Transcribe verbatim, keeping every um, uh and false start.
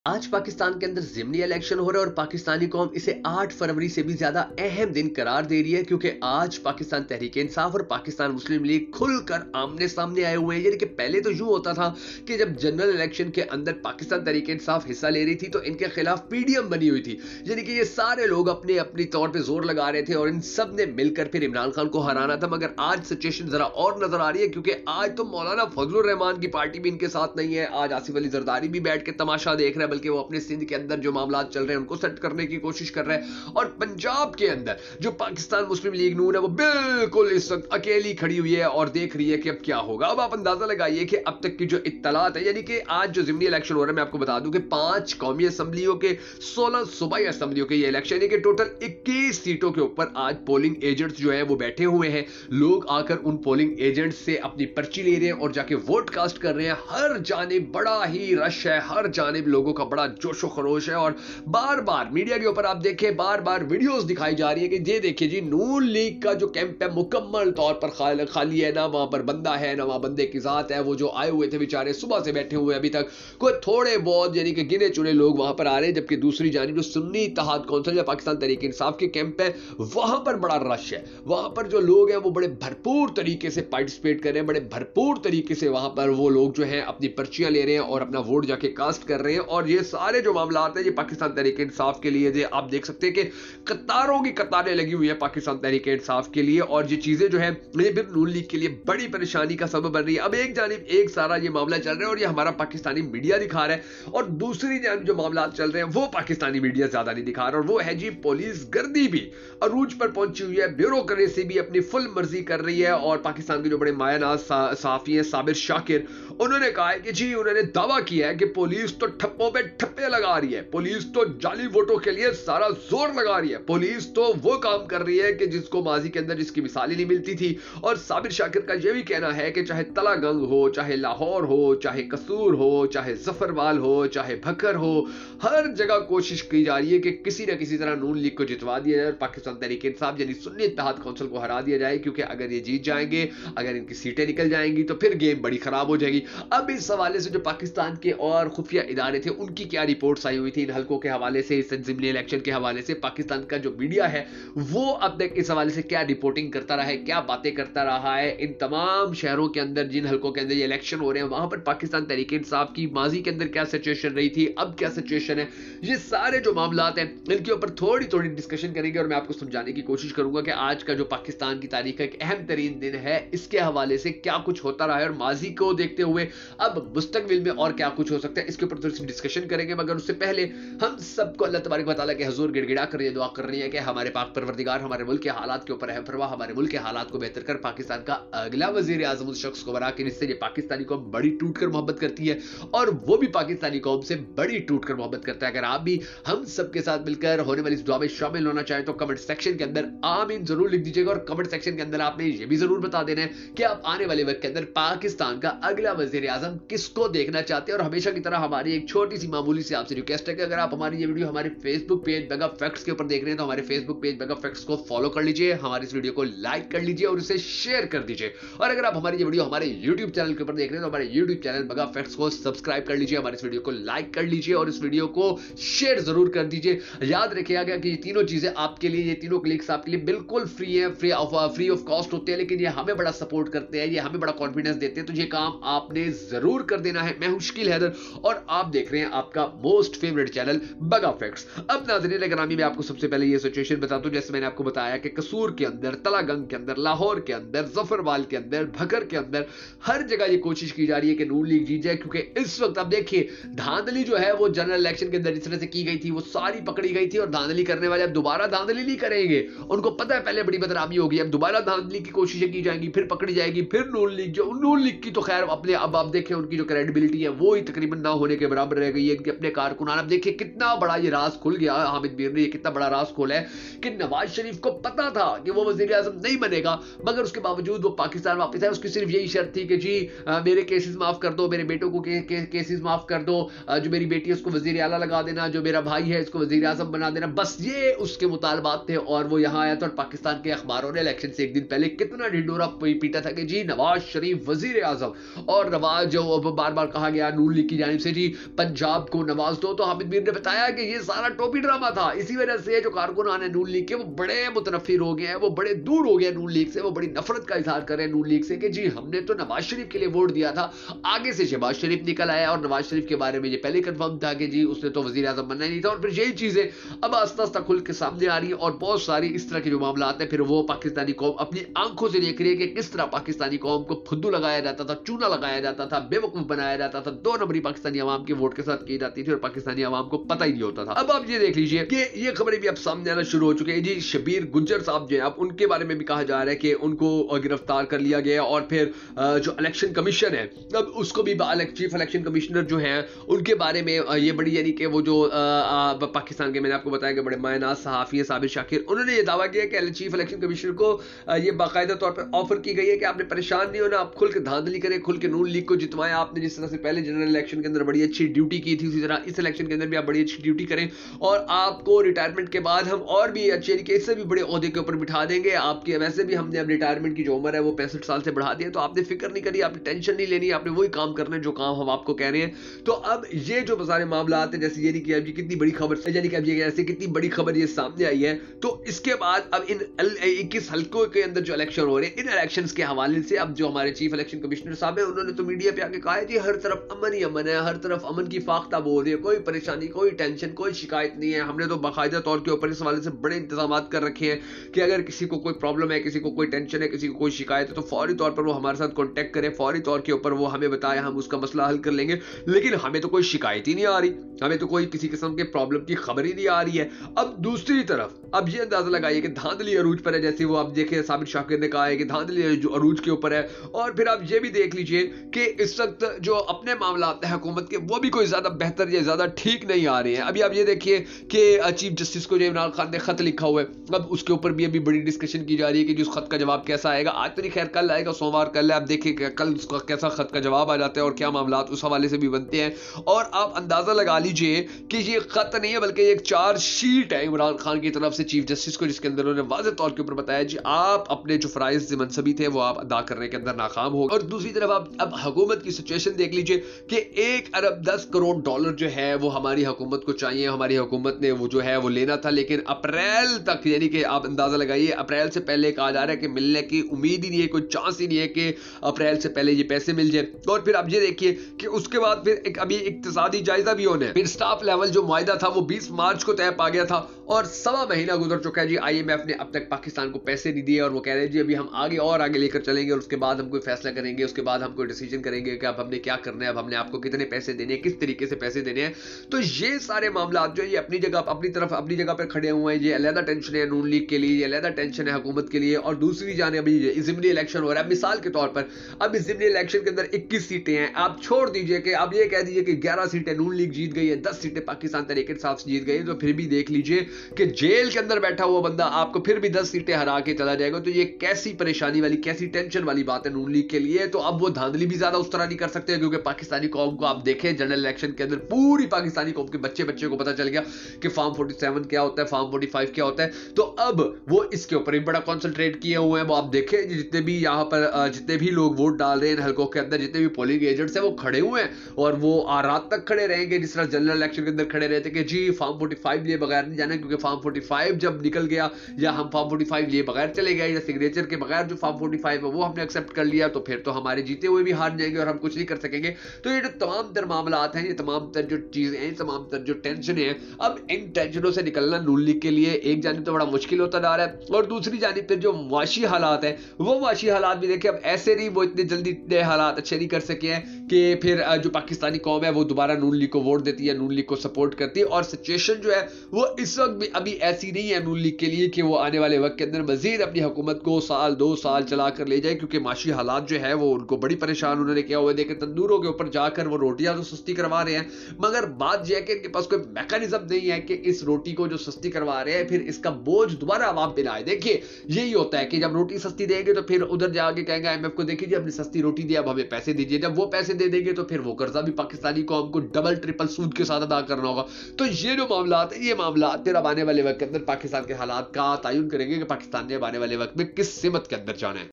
आज पाकिस्तान के अंदर ज़िमनी इलेक्शन हो रहा है और पाकिस्तानी कौम इसे आठ फरवरी से भी ज्यादा अहम दिन करार दे रही है, क्योंकि आज पाकिस्तान तहरीक इंसाफ और पाकिस्तान मुस्लिम लीग खुलकर आमने सामने आए हुए हैं। यानी कि पहले तो यूं होता था कि जब जनरल इलेक्शन के अंदर पाकिस्तान तहरीक इंसाफ हिस्सा ले रही थी तो इनके खिलाफ पीडीएम बनी हुई थी, यानी कि ये सारे लोग अपने अपनी तौर पर जोर लगा रहे थे और इन सब ने मिलकर फिर इमरान खान को हराना था। मगर आज सिचुएशन जरा और नजर आ रही है, क्योंकि आज तो मौलाना फजलुर रहमान की पार्टी भी इनके साथ नहीं है। आज आसिफ अली जरदारी भी बैठ के तमाशा देख रहा है, बल्कि वो अपने सिंध के अंदर जो मामला चल रहे हैं उनको सेट करने की कोशिश कर रहे हैं। और पंजाब के अंदर जो पाकिस्तान मुस्लिम लीग नून है वो बिल्कुल इस वक्त अकेली खड़ी हुई है और देख रही है कि अब क्या होगा। अब आप अंदाजा लगाइए कि अब तक की जो इत्तलात है, यानी कि आज जो ज़िमनी इलेक्शन हो रहा है, मैं आपको बता दूं कि पांच कौमी असेंबलियों के सोलह सूबाई असेंबलियों के ये इलेक्शन है कि टोटल इक्कीस सीटों के ऊपर आज पोलिंग एजेंट्स जो है वो बैठे हुए हैं। लोग आकर उन पोलिंग एजेंट्स से अपनी पर्ची ले रहे हैं और जाके वोट कास्ट कर रहे हैं। हर जानिब बड़ा ही रश है, हर जानिब लोगों का बड़ा जोशो खरोश है और बार बार मीडिया के ऊपर आप देखें बार बार वीडियोस दिखाई जा रही है कि ये देखिए जी, नून लीग का जो कैंप है मुकम्मल तौर पर खाल, खाली है, ना वहां पर बंदा है ना वहां बंदे की जात है। वो जो आए हुए थे बेचारे सुबह से बैठे हुए, अभी तक कोई थोड़े बहुत यानी कि गिने चुने लोग वहां पर आ रहे हैं, जबकि दूसरी जानिब जो सुन्नी इत्तेहाद कौंसिल या पाकिस्तान तहरीक इंसाफ के कैंप है वहां पर बड़ा रश है। वहां पर जो लोग हैं वो बड़े भरपूर तरीके से पार्टिसिपेट कर रहे हैं, बड़े भरपूर तरीके से वहां पर वो लोग जो है अपनी पर्चियां ले रहे हैं और अपना वोट जाके कास्ट कर रहे हैं। और ये सारे जो मामला आते हैं ये पाकिस्तान तहरीक इंसाफ के लिए, जो आप देख सकते हैं कि कतारों की कतारें लगी हुई है पाकिस्तान तहरीक इंसाफ के लिए, और ये चीजें जो है ये फिर नून लीग के लिए बड़ी परेशानी का सबब बन रही है। अब एक जानिब एक सारा ये मामला चल रहा है और ये हमारा पाकिस्तानी मीडिया दिखा रहा है, और दूसरी जानिब जो मामला चल रहे हैं वो पाकिस्तानी मीडिया ज्यादा नहीं दिखा रहा, और वो है जी पुलिस गर्दी भी अरूज पर पहुंची हुई है, ब्यूरोक्रेसी भी अपनी फुल मर्जी कर रही है। और पाकिस्तान के जो बड़े मायानाज साफी हैं साबिर शाकिर, उन्होंने कहा है कि जी उन्होंने दावा किया है कि पुलिस तो ठप्पों पे ठप्पे लगा रही है, पुलिस तो जाली वोटों के लिए सारा जोर लगा रही है, पुलिस तो वो काम कर रही है कि जिसको माजी के अंदर जिसकी मिसाल ही नहीं मिलती थी। और साबिर शाकिर का यह भी कहना है कि चाहे तलागंग हो, चाहे लाहौर हो, चाहे कसूर हो, चाहे जफरवाल हो, चाहे भकर हो, हर जगह कोशिश की जा रही है कि किसी न किसी तरह नून लीग को जितवा दिया जाए और पाकिस्तान तहरीक इंसाफ यानी सुन्नी इत्तेहाद कौंसिल को हरा दिया जाए, क्योंकि अगर ये जीत जाएंगे, अगर इनकी सीटें निकल जाएंगी तो फिर गेम बड़ी खराब हो जाएगी। अब इस हवाले से जो पाकिस्तान के और खुफिया इदारे थे उनकी क्या रिपोर्ट्स आई हुई थी इन हलकों के हवाले से, इस ज़िमनी इलेक्शन के हवाले से, पाकिस्तान का जो मीडिया है वो अब तक इस हवाले से क्या रिपोर्टिंग करता रहा है, क्या बातें करता रहा है। इन तमाम शहरों के अंदर जिन हलकों के अंदर ये इलेक्शन हो रहे हैं वहां पर पाकिस्तान तहरीक इंसाफ की माजी के अंदर क्या सिचुएशन रही थी, अब क्या सिचुएशन है, ये सारे जो मामलात हैं इनके ऊपर थोड़ी थोड़ी डिस्कशन करेंगे और मैं आपको समझाने की कोशिश करूंगा कि आज का जो पाकिस्तान की तारीख का एक अहम तरीन दिन है इसके हवाले से क्या कुछ होता रहा है और माजी को देखते हुए अब मुस्तकबिल में और क्या कुछ हो सकता है, इसके ऊपर थोड़ी सी डिस्कशन करेंगे। मगर उससे पहले हम सबको अल्लाह तबारक व तआला के हुजूर गिड़गिड़ा कर ये दुआ कर रही है कि हमारे पाक परवरदिगार हमारे मुल्क के हालात के ऊपर रहम फरमा, हमारे मुल्क के हालात को बेहतर कर पाकिस्तान का अगला वजीर आजम उस शख्स को बना के जिससे ये पाकिस्तानी कौम बड़ी टूट कर मोहब्बत करती है और वो भी पाकिस्तानी कौम से बड़ी टूट कर मोहब्बत करता है। अगर आप भी हम सबके साथ मिलकर होने वाली इस दुआ में शामिल होना चाहें तो कमेंट सेक्शन के अंदर आमीन जरूर लिख दीजिएगा, और कमेंट सेक्शन के अंदर आपने ये भी जरूर बता देना है कि आप आने वाले वक्त के अंदर पाकिस्तान का अगला वजीर आजम किसको देखना चाहते हैं। और हमेशा की तरह हमारी एक छोटी सी मामूली सी आपसे रिक्वेस्ट है कि अगर आप हमारी ये वीडियो हमारे फेसबुक पेज मेगा फैक्ट्स के ऊपर देख रहे हैं तो हमारे फेसबुक पेज मेगा फैक्ट्स को फॉलो कर लीजिए, हमारी इस वीडियो को लाइक कर लीजिए और इसे शेयर कर दीजिए। और अगर आप हमारी ये वीडियो हमारे यूट्यूब चैनल के ऊपर देख रहे हैं तो हमारे यूट्यूब चैनल मेगा फैक्ट्स को सब्सक्राइब कर लीजिए, हमारे इस वीडियो को लाइक कर लीजिए और इस वीडियो को शेयर जरूर कर दीजिए। याद रखिएगा कि ये तीनों चीजें आपके लिए, ये तीनों क्लिक्स आपके लिए बिल्कुल फ्री है, free of free of cost होते हैं, लेकिन ये हमें बड़ा सपोर्ट करते हैं, ये हमें बड़ा कॉन्फिडेंस देते हैं, तो ये काम आपने जरूर कर देना है। मैं हूं शकील हैदर और आप देख रहे हैं आपका most favourite channel mega facts. अब नाज़रीन ग्रामी मैं आपको सबसे पहले ये सिचुएशन बता दूं, जैसे मैंने आपको बताया कि कसूर के अंदर, तलागंग के अंदर, लाहौर के अंदर, जफरवाल के अंदर, भकर के अंदर हर जगह ये कोशिश की जा रही है कि नून लीग जीत जाए, क्योंकि इस वक्त आप देखिए धांधली जो है वो जनरल इलेक्शन के अंदर जिस तरह से की गई थी वो सारी पकड़ी गई थी और धांधली करने वाले अब दोबारा धांधली नहीं करेंगे, उनको पता है पहले बड़ी बदनामी होगी, अब दोबारा धांधली की कोशिशें की जाएंगी, फिर पकड़ी जाएगी, फिर नून लीग जो नून लीग की तो खैर अपने अब आप देखें उनकी जो क्रेडिबिलिटी है वो ही तकरीबन ना होने के बराबर रह गई है। इनके अपने कारकुनान, अब देखिए कितना बड़ा ये राज खुल गया, हामिद मीर ने कितना बड़ा राज खोला है कि नवाज शरीफ को पता था कि वो वजीर आजम नहीं बनेगा, मगर उसके बावजूद वो पाकिस्तान वापस आया। उसकी सिर्फ यही शर्त थी कि जी आ, मेरे केसेस माफ कर दो, मेरे बेटों को के, के, केसेस माफ कर दो, आ, जो मेरी बेटी है उसको वजीर आला लगा देना, जो मेरा भाई है इसको वजीर आजम बना देना, बस ये उसके मुतालबात थे। और वो यहाँ आया था और पाकिस्तान के अखबारों ने इलेक्शन से एक दिन पहले कितना ढिंडोरा पीटा था कि जी नवाज शरीफ वजीर आजम, और नवाज जो बार बार कहा गया नून लीग की जानिब से जी पंजाब पंजाब को नवाज दो। तो हामिद मीर ने बताया कि ये सारा टोपी ड्रामा था, इसी वजह से जो कारकुनान है नून लीग के वो बड़े मुतनफिर हो गए हैं, वो बड़े दूर हो गए नून लीग से, वो बड़ी नफरत का इजहार कर रहे हैं नून लीग से कि जी हमने तो नवाज शरीफ के लिए वोट दिया था, आगे से शहबाज शरीफ निकल आया और नवाज शरीफ के बारे में ये पहले कंफर्म था कि जी उसने तो वजीर आजम बनना ही नहीं था। और फिर यही चीजें अब आस्ता आस्ता खुल के सामने आ रही है और बहुत सारी इस तरह के जो मामला आते हैं फिर वो पाकिस्तानी कौम अपनी आंखों से देख रही है कि किस तरह पाकिस्तानी कौम को फुद्दू लगाया जाता था, चूना लगाया जाता था, बेवकूफ बनाया जाता था, दो नंबरी पाकिस्तानी अवाम के वोट के साथ की जाती थी और पाकिस्तानी अवाम को पता ही नहीं होता था। अब आप ये देख लीजिए कि ये खबरें भी अब सामने आना शुरू हो चुकी है जी। शबीर गुज्जर साहब जो है अब उनके बारे में भी कहा जा रहा है कि उनको गिरफ्तार कर लिया गया और फिर जो इलेक्शन कमीशन है अब उसको भी चीफ इलेक्शन कमिश्नर जो है उनके बारे में ये बड़ी यानी कि वो जो पाकिस्तान के मैंने आपको बताया कि बड़े मायनाज सहाफी है साबिर शाकिर, उन्होंने ये दावा किया कि चीफ इलेक्शन कमिश्नर को ये बाकायदा तौर पर ऑफर की गई है कि आपने परेशान नहीं होना, आप खुल के धांधली करें, खुल के नून लीग को जितवाएं। आपने जिस तरह से पहले जनरल इलेक्शन के अंदर बड़ी अच्छी ड्यूटी की थी उसी तरह इस इलेक्शन के अंदर भी आप बड़ी अच्छी ड्यूटी करें और आपको रिटायरमेंट के बाद हम और भी अच्छे तरीके इससे भी बड़े ओहदे के ऊपर बिठा देंगे। आपके वैसे भी हमने अब रिटायरमेंट की जो उम्र है वो पैंसठ साल से बढ़ा दी है, तो आपने फिक्र नहीं करी, आपने टेंशन नहीं लेनी, आपने वही काम करना है जो काम हम आपको कह रहे हैं। तो अब ये जो सारे मामला आते हैं जैसे ये नहीं कि अब ये कितनी बड़ी खबर यानी कि अब ये ऐसे कितनी बड़ी खबर ये सामने आई है, तो इसके बाद अब इन इक्कीस हल्कों के अंदर जो इलेक्शन हो रहे हैं इन इलेक्शंस के हवाले से अब जो हमारे चीफ इलेक्शन कमिश्नर साहब है उन्होंने तो मीडिया पे आके कहा है जी हर तरफ अमन ही अमन है, हर तरफ अमन की फाख्ता बोल रही है, कोई परेशानी, कोई टेंशन, कोई शिकायत नहीं है। हमने तो बाकायदा तौर के ऊपर इस हवाले से बड़े इंतजाम कर रखे हैं कि अगर किसी को कोई प्रॉब्लम है, किसी को कोई टेंशन है, किसी को कोई शिकायत है तो फौरी तौर पर वो हमारे साथ कॉन्टेक्ट करे, फौरी तौर के ऊपर वो हमें बताए, हम उसका मसला हल कर लेंगे। लेकिन हमें तो कोई शिकायत ही नहीं आ रही, हमें तो कोई किसी किस्म के प्रॉब्लम की खबर ही नहीं आ रही है। अब दूसरी तरफ अब ये अंदाजा लगाइए कि धांधली अरूज पर है, जैसे वो आप देखिए साबिर शाकिर ने कहा है कि धांधली जो अरूज के ऊपर है। और फिर आप ये भी देख लीजिए कि इस वक्त जो अपने मामला आते हैं हुकूमत के वो भी कोई ज्यादा बेहतर या ज्यादा ठीक नहीं आ रहे हैं। अभी आप ये देखिए कि चीफ जस्टिस को जो इमरान खान ने खत लिखा हुआ है, अब उसके ऊपर भी अभी बड़ी डिस्कशन की जा रही है कि उस खत का जवाब कैसा आएगा। आज तो नहीं, खैर कल आएगा, सोमवार कल है, आप देखिए कल उसका कैसा खत का जवाब आ जाता है और क्या मामला उस हवाले से भी बनते हैं। और आप अंदाजा लगा लीजिए कि ये खत नहीं है बल्कि एक चार्ज शीट है इमरान खान की तरफ से चीफ जस्टिस को, जिसके अंदर उन्होंने वाज़ेह तौर के ऊपर बताया जी आप अपने जो फराइज मनसबी थे वो आप अदा करने के अंदर नाकाम हो। और दूसरी तरफ आप अब हुकूमत की सिचुएशन देख लीजिए कि एक अरब दस करोड़ डॉलर जो है वो हमारी हुकूमत को चाहिए, हमारी हुकूमत ने वो जो है वो लेना था, लेकिन अप्रैल तक यानी कि आप अंदाजा लगाइए अप्रैल से पहले कहा जा रहा है कि मिलने की उम्मीद ही नहीं है, कोई चांस ही नहीं है कि अप्रैल से पहले ये पैसे मिल जाए। और फिर आप ये देखिए कि उसके बाद फिर एक अभी इक्तिसादी जायजा भी होने, फिर स्टाफ लेवल जो मुआहिदा था वो बीस मार्च को तय पा गया था और सवा महीना गुजर चुका है जी। आईएमएफ ने अब तक पाकिस्तान को पैसे नहीं दिए और वो कह रहे हैं जी अभी हम आगे और आगे लेकर चलेंगे और उसके बाद हम कोई फैसला करेंगे, उसके बाद हम कोई डिसीजन करेंगे कि अब हमने क्या करना है, अब हमने आपको कितने पैसे देने हैं, किस तरीके से पैसे देने हैं। तो ये सारे मामला जो ये अपनी जगह अपनी तरफ अपनी जगह पर खड़े हुए हैं। ये अलहदा टेंशन है नून लीग के लिए, ये अलहदा टेंशन है हुकूमत के लिए। और दूसरी जाने अभी ज़िमनी इलेक्शन हो रहा है, मिसाल के तौर पर अब इस ज़िमनी इलेक्शन के अंदर इक्कीस सीटें हैं, आप छोड़ दीजिए कि आप ये कह दीजिए कि ग्यारह सीटें नून लीग जीत गई है, दस सीटें पाकिस्तान तहरीक इंसाफ जीत गई, तो फिर भी देख लीजिए कि जेल के अंदर बैठा हुआ बंदा आपको फिर भी दस सीटें हरा के चला जाएगा। तो ये कैसी परेशानी वाली, कैसी टेंशन वाली बात है नून लीग के लिए। तो अब वो धांधली भी ज्यादा उस तरह नहीं कर सकते क्योंकि पाकिस्तानी कौम को आप देखें जनरल इलेक्शन के अंदर पूरी पाकिस्तानी कौम के बच्चे बच्चे को पता चल गया कि फॉर्म सैंतालीस क्या होता है, फॉर्म पैंतालीस क्या होता है। तो अब वो इसके ऊपर भी बड़ा कॉन्सेंट्रेट किए हुए हैं। वो आप देखें जितने भी यहाँ पर जितने भी लोग वोट डाल रहे हैं हल्कों के अंदर, जितने भी पोलिंग एजेंट्स हैं वो खड़े हुए हैं और वो रात तक खड़े रहेंगे जिस तरह जनरल इलेक्शन के अंदर खड़े रहते कि जी फॉर्म पैंतालीस लिए बगैर नहीं जाना, क्योंकि फॉर्म पैंतालीस जब निकल गया या हम फॉर्म पैंतालीस लिए बगैर चले गए या सिग्नेचर के बगैर जो फॉर्म पैंतालीस है वो हमने एक्सेप्ट कर लिया तो फिर तो हमारे जीते हुए भी हार जाएंगे और हम कुछ नहीं कर सकेंगे। तो ये जो तमाम तर मामला हैं, ये तमाम तर जो चीजें हैं, तमाम तर जो टेंशन है, अब इन टेंशनों से निकलना नून लीग के लिए एक जानिब तो बड़ा मुश्किल होता जा रहा है और दूसरी जानिब पर जो मुआशी हालात है वो मुआशी हालात भी देखिए अब ऐसे नहीं, वो इतने जल्दी इतने हालात अच्छे नहीं कर सके हैं कि फिर जो पाकिस्तानी कौम है वो दोबारा नून लीग को वोट देती है, नून लीग को सपोर्ट करती है। और सिचुएशन जो है वो इस वक्त भी अभी ऐसी नहीं है नून लीग के लिए कि वो आने वाले वक्त के अंदर मजीद अपनी हुकूमत को साल दो साल चला कर ले जाए, क्योंकि माशी हालात जो है वो उनको बड़ी परेशान उन्होंने किया हुआ। देखे तंदूरों के ऊपर जाकर वो रोटियां तो सस्ती करवा रहे हैं, मगर बात यह है कि इनके पास कोई मैकेनिज्म नहीं है कि इस रोटी को जो सस्ती करवा रहे हैं फिर इसका बोझ दोबारा आवाम पे ना आए। देखिए यही होता है कि जब रोटी सस्ती देंगे तो फिर उधर जाके कहेंगे आईएमएफ को देखिए हमने सस्ती रोटी दी, अब हमें पैसे दीजिए। जब वो पैसे दे देंगे तो फिर वो कर्जा भी पाकिस्तानी कौम को डबल ट्रिपल सूद के साथ अदा करना होगा। तो ये जो मामला है ये मामला फिर अब आने वाले वक्त के अंदर पाकिस्तान के हालात का तयन करेंगे कि पाकिस्तान ने आने वाले वक्त में किस सिमत के अंदर जाना है।